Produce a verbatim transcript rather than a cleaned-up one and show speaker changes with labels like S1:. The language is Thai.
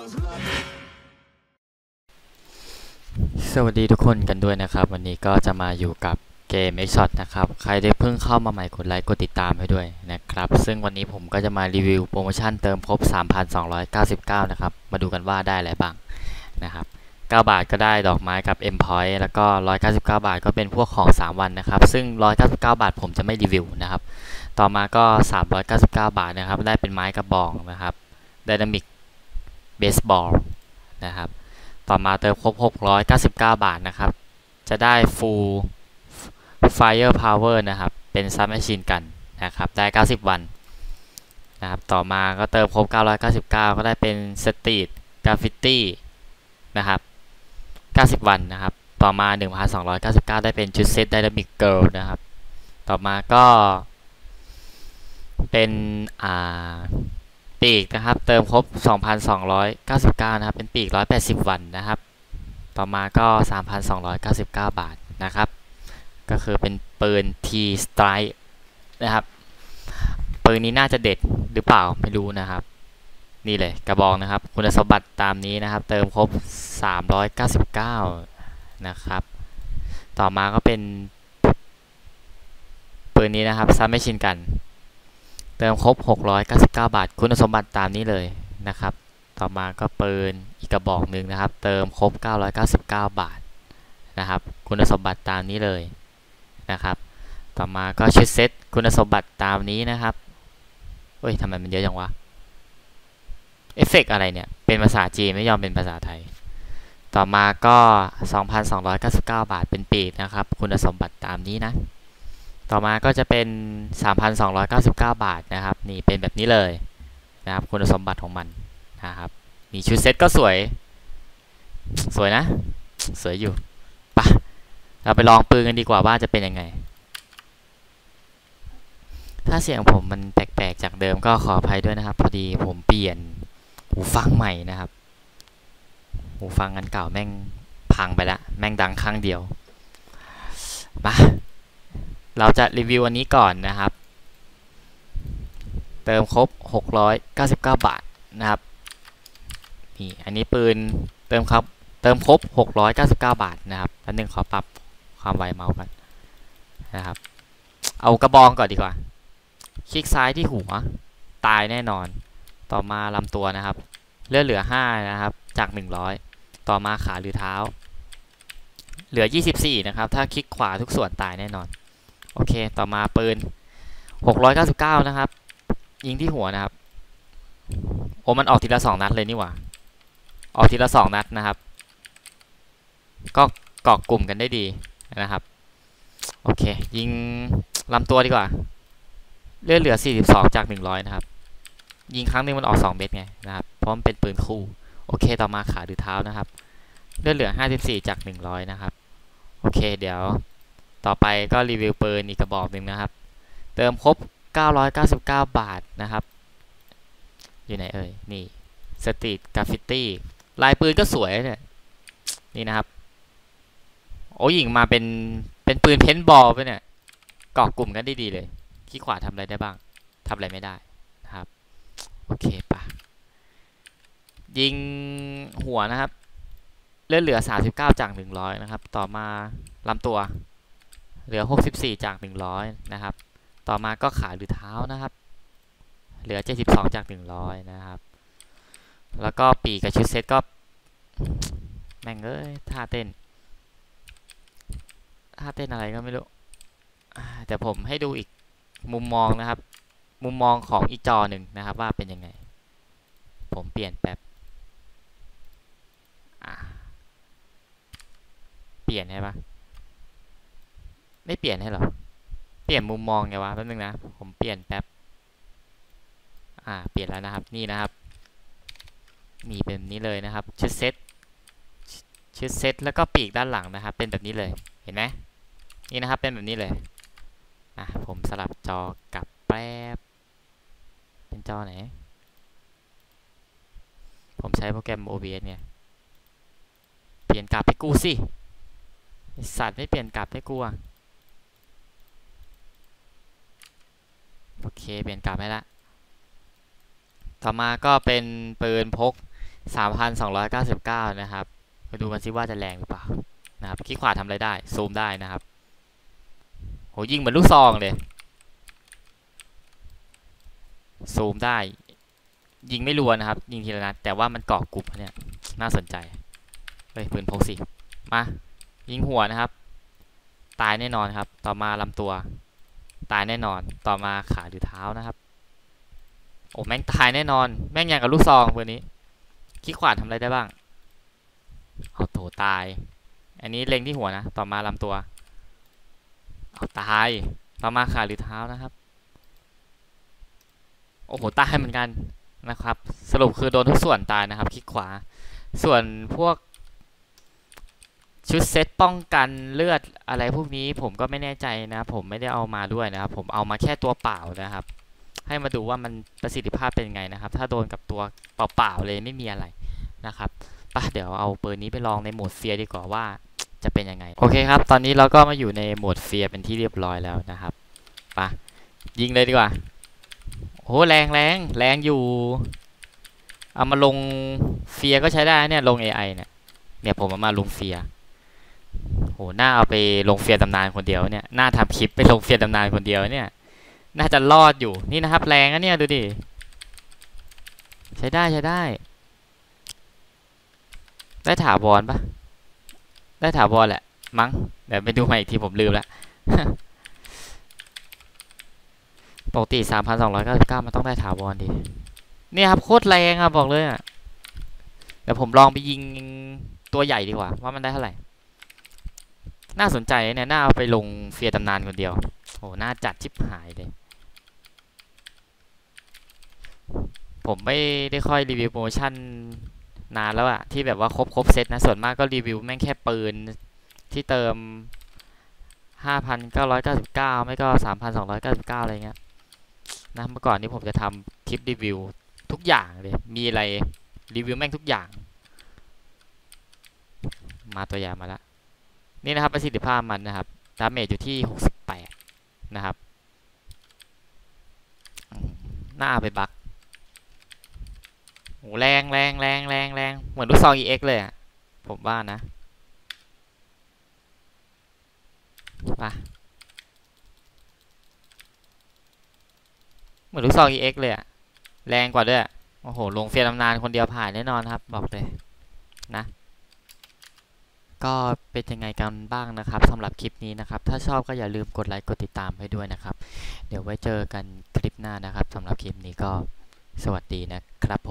S1: สวัสดีทุกคนกันด้วยนะครับวันนี้ก็จะมาอยู่กับเกม X-Shot นะครับใครได้เพิ่งเข้ามาใหม่กดไลค์กดติดตามให้ด้วยนะครับซึ่งวันนี้ผมก็จะมารีวิวโปรโมชั่นเติมครบ สามพันสองร้อยเก้าสิบเก้า นะครับมาดูกันว่าได้อะไรบ้างนะครับเก้าบาทก็ได้ดอกไม้กับ M Point แล้วก็หนึ่งร้อยเก้าสิบเก้าบาทก็เป็นพวกของสามวันนะครับซึ่งหนึ่งร้อยเก้าสิบเก้าบาทผมจะไม่รีวิวนะครับต่อมาก็สามร้อยเก้าสิบเก้าบาทนะครับได้เป็นไม้กระบองนะครับ Dynamic Baseball นะครับต่อมาเติมครบหกร้อยเก้าสิบเก้าบาทนะครับจะได้ Full Fire Power นะครับเป็น Submachine Gun นะครับได้เก้าสิบวันนะครับต่อมาก็เติมครบเก้าร้อยเก้าสิบเก้าก็ได้เป็น Street Graffiti นะครับเก้าสิบวันนะครับต่อมา หนึ่งพันสองร้อยเก้าสิบเก้า ได้เป็นชุดเซต Dynamic Girl นะครับต่อมาก็เป็นอ่าปีกนะครับเติมครบ สองพันสองร้อยเก้าสิบเก้า นะครับเป็นปีกหนึ่งร้อยแปดสิบวันนะครับต่อมาก็ สามพันสองร้อยเก้าสิบเก้า บาทนะครับก็คือเป็นปืน T Strike นะครับปืนนี้น่าจะเด็ดหรือเปล่าไม่รู้นะครับนี่เลยกระบอกนะครับคุณสมบัติตามนี้นะครับเติมครบสามร้อยเก้าสิบเก้านะครับต่อมาก็เป็นปืนนี้นะครับซับไม่ชินกันเติมครบหกร้อยเก้าสิบเก้าบาทคุณสมบัติตามนี้เลยนะครับต่อมาก็ปืนอีกกระบอกหนึ่งนะครับเติมครบเก้าร้อยเก้าสิบเก้าบาทนะครับคุณสมบัติตามนี้เลยนะครับต่อมาก็ชุดเซตคุณสมบัติตามนี้นะครับเฮ้ยทำไมมันเยอะจังวะเอฟเฟกต์อะไรเนี่ยเป็นภาษาจีนไม่ยอมเป็นภาษาไทยต่อมาก็ สองพันสองร้อยเก้าสิบเก้า บาทเป็นปีกนะครับคุณสมบัติตามนี้นะต่อมาก็จะเป็น สามพันสองร้อยเก้าสิบเก้า บาทนะครับนี่เป็นแบบนี้เลยนะครับคุณสมบัติของมันนะครับนี่ชุดเซตก็สวยสวยนะสวยอยู่ปะเราไปลองปืนกันดีกว่าว่าจะเป็นยังไงถ้าเสียงผมมันแปลกๆจากเดิมก็ขออภัยด้วยนะครับพอดีผมเปลี่ยนหูฟังใหม่นะครับหูฟังอันเก่าแม่งพังไปแล้วแม่งดังครั้งเดียวมาเราจะรีวิวอันนี้ก่อนนะครับเติมครบหกร้อยเก้าสิบเก้าบาทนะครับนี่อันนี้ปืนเติมครับเติมครบหกร้อยเก้าสิบเก้าบาทนะครับอันหนึ่งขอปรับความไวเมาส์กันนะครับเอากระบองก่อนดีกว่าคลิกซ้ายที่หัวตายแน่นอนต่อมาลำตัวนะครับเลือดเหลือห้านะครับจากหนึ่งร้อยต่อมาขาหรือเท้าเหลือยี่สิบสี่นะครับถ้าคลิกขวาทุกส่วนตายแน่นอนโอเคต่อมาปืนหกร้อยเก้าสิบเก้านะครับยิงที่หัวนะครับโอ้มันออกทีละสองนัดเลยนี่หว่าออกทีละสองนัดนะครับก็เกาะกลุ่มกันได้ดีนะครับโอเคยิงลำตัวดีกว่าเลือดเหลือสี่สิบสองจากหนึ่งร้อยนะครับยิงครั้งนึงมันออกสองเม็ดไงนะครับเพราะมันเป็นปืนคู่โอเคต่อมาขาหรือเท้านะครับเลือดเหลือห้าสิบสี่จากหนึ่งร้อยนะครับโอเคเดี๋ยวต่อไปก็รีวิวปืนอีกกระบอกหนึ่งนะครับเติมครบเก้าร้อยเก้าสิบเก้าบาทนะครับอยู่ไหนเอ่ยนี่สตรีทกราฟฟิตี้ลายปืนก็สวยเนี่ยนี่นะครับโอ้ยิงมาเป็นเป็นปืนเพนบอลไปเนี่ยเกาะกลุ่มกันได้ดีเลยขี้ขวาทำอะไรได้บ้างทำอะไรไม่ได้นะครับโอเคปะยิงหัวนะครับเลือดเหลือสามสิบเก้าจากหนึ่งร้อยนะครับต่อมาลำตัวเหลือหกสิบสี่จากหนึ่งร้อยนะครับต่อมาก็ขาหรือเท้านะครับเหลือเจ็ดสิบสองจากหนึ่งร้อยนะครับแล้วก็ปีกกับชุดเซตก็แม่งเอ้ยท่าเต้นท่าเต้นอะไรก็ไม่รู้แต่ผมให้ดูอีกมุมมองนะครับมุมมองของอีกจอหนึ่งนะครับว่าเป็นยังไงผมเปลี่ยนแป๊บเปลี่ยนใช่ปะไม่เปลี่ยนให้หรอเปลี่ยนมุมมองไงวะแป๊บนึงนะผมเปลี่ยนแป๊บอ่าเปลี่ยนแล้วนะครับนี่นะครับมีเป็นนี้เลยนะครับชุดเซตชุดเซตแล้วก็ปีกด้านหลังนะครับเป็นแบบนี้เลยเห็นไหมนี่นะครับเป็นแบบนี้เลยอ่ะผมสลับจอกลับแป๊บเป็นจอไหนผมใช้โปรแกรม โอ บี เอส เนี่ยเปลี่ยนกลับให้กูสิสัตว์ไม่เปลี่ยนกลับให้กูอ่ะโอเคเปลี่ยนกลับให้ละต่อมาก็เป็นปืนพกสามพันสองร้อยเก้าสิบเก้านะครับมาดูกันซิว่าจะแรงหรือเปล่านะครับคลิกขวาทำอะไรได้ซูมได้นะครับโหยิงเหมือนลูกซองเลยซูมได้ยิงไม่รัวนะครับยิงทีละนัดแต่ว่ามันเกาะกลุ่มเนี่ยน่าสนใจเฮ้ยปืนพกสิมายิงหัวนะครับตายแน่นอนครับต่อมาลำตัวตายแน่นอนต่อมาขาหรือเท้านะครับโอ้แม่งตายแน่นอนแม่งอย่างกับลูกซองปืนนี้คลิกขวาทำอะไรได้บ้างเอาโถตายอันนี้เล็งที่หัวนะต่อมาลำตัวเอาตายต่อมาขาหรือเท้านะครับโอ้โหตายเหมือนกันนะครับสรุปคือโดนทุกส่วนตายนะครับคลิกขวาส่วนพวกชุดเซตป้องกันเลือดอะไรพวกนี้ผมก็ไม่แน่ใจนะผมไม่ได้เอามาด้วยนะครับผมเอามาแค่ตัวเปล่านะครับให้มาดูว่ามันประสิทธิภาพเป็นไงนะครับถ้าโดนกับตัวเปล่าๆเลยไม่มีอะไรนะครับป่ะเดี๋ยวเอาปืนนี้ไปลองในโหมดเฟียร์ดีกว่าว่าจะเป็นยังไงโอเคครับตอนนี้เราก็มาอยู่ในโหมดเฟียร์เป็นที่เรียบร้อยแล้วนะครับป่ะยิงเลยดีกว่าโอ้แรงแรงแรงอยู่เอามาลงเฟียร์ก็ใช้ได้เนี่ยลง เอ ไอ เนี่ยเนี่ยผมเอามาลงเฟียร์โหน่าเอาไปลงเฟียร์ตำนานคนเดียวเนี่ยน่าทำคลิปไปลงเฟียร์ตำนานคนเดียวเนี่ยน่าจะรอดอยู่นี่นะครับแรงนะเนี่ยดูดิใช้ได้ใช้ได้ได้ถาวรปะได้ถาวรแหละมั้งเดี๋ยวไปดูใหม่อีกทีผมลืมละ ปกติ สามพันสองร้อยเก้าสิบเก้า มันต้องได้ถาวรดิเนี่ยครับโคตรแรงอ่ะบอกเลยอ่ะเดี๋ยวผมลองไปยิงตัวใหญ่ดีกว่าว่ามันได้เท่าไหร่น่าสนใจเนี่ยน่าเอาไปลงเฟียร์ตำนานคนเดียวโอ้น่าจัดชิบหายเลยผมไม่ได้ค่อยรีวิวโปรโมชั่นนานแล้วอะที่แบบว่าครบครบเซตนะส่วนมากก็รีวิวแม่งแค่ปืนที่เติม ห้าพันเก้าร้อยเก้าสิบเก้า ไม่ก็ สามพันสองร้อยเก้าสิบเก้า อะไรเงี้ยนะเมื่อก่อนนี้ผมจะทำคลิปรีวิวทุกอย่างเลยมีอะไรรีวิวแม่งทุกอย่างมาตัวอย่างมาแล้วนี่นะครับประสิทธิภาพมันนะครับดาเมจอยู่ที่หกสิบแปดนะครับหน้าไปบักโอ้แรงแรงแรงแรงแรงเหมือนลูกซอง อี เอ็กซ์ เลยอะผมว่านะมาเหมือนลูกซอง อี เอ็กซ์ เลยอะแรงกว่าด้วยโอ้โหลงเฟียร์ตำนานคนเดียวผ่านแน่นอนครับบอกเลยนะก็เป็นยังไงกันบ้างนะครับสำหรับคลิปนี้นะครับถ้าชอบก็อย่าลืมกดไลค์กดติดตามให้ด้วยนะครับเดี๋ยวไว้เจอกันคลิปหน้านะครับสำหรับคลิปนี้ก็สวัสดีนะครับ